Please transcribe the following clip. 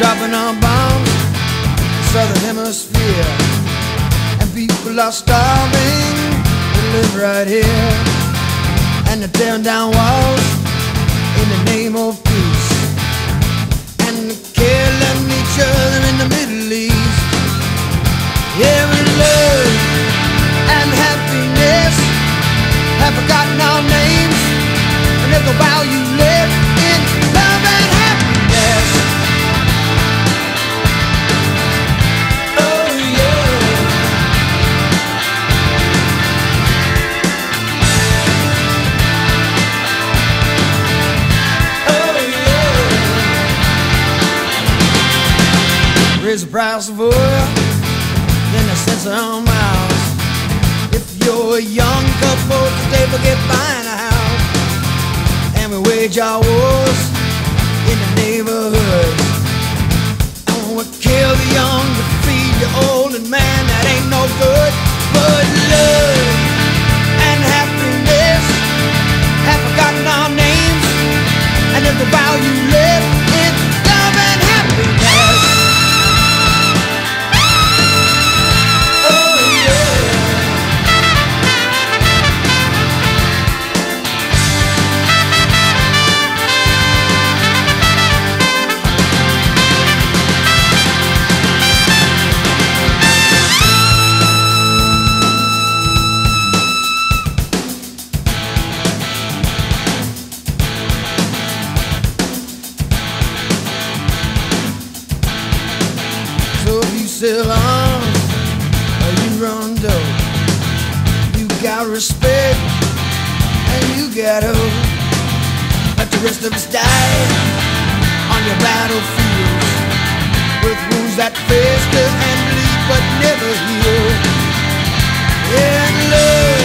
dropping our bombs in the southern hemisphere, and people are starving to live right here, and they're tearing down walls in the name of peace, and they're killing each other in the Middle East. Yeah, we love and happiness have forgotten our names, and there's no value left in love and happiness. Oh yeah. Oh yeah. Raise the price of oil, then the censor on miles. If you're a young couple today, forget buying a house, and we wage our wars in the neighborhoods, and we kill the young to feed the old, and man, that ain't no good. But love and happiness have forgotten our names, and there's no value left in love and happiness. Sell arms or you run dope, you got respect and you got hope. Let the rest of us die on your battlefields, with wounds that fester and bleed but never heal. And love